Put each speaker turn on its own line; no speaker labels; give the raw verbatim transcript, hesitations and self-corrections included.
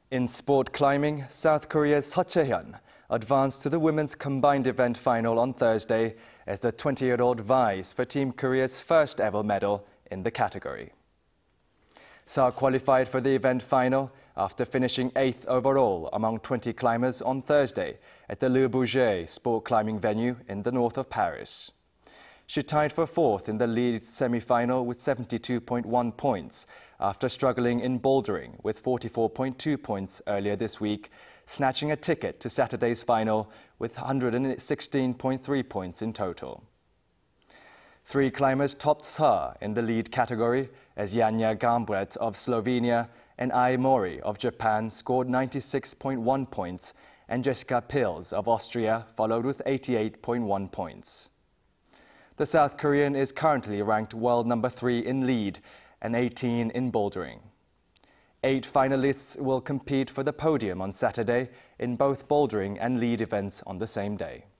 In sport climbing, South Korea's Seo Chae-hyun advanced to the women's combined event final on Thursday as the twenty-year-old vies for Team Korea's first ever medal in the category. Seo qualified for the event final after finishing eighth overall among twenty climbers on Thursday at the Le Bourget Sport Climbing Venue in the north of Paris. She tied for fourth in the lead semi-final with seventy-two point one points after struggling in bouldering with forty-four point two points earlier this week, snatching a ticket to Saturday's final with one hundred sixteen point three points in total. Three climbers topped Seo in the lead category as Janja Garnbret of Slovenia and Mori of Japan scored ninety-six point one points and Jessica Pilz of Austria followed with eighty-eight point one points. The South Korean is currently ranked world number three in lead and eighteen in bouldering. Eight finalists will compete for the podium on Saturday in both bouldering and lead events on the same day.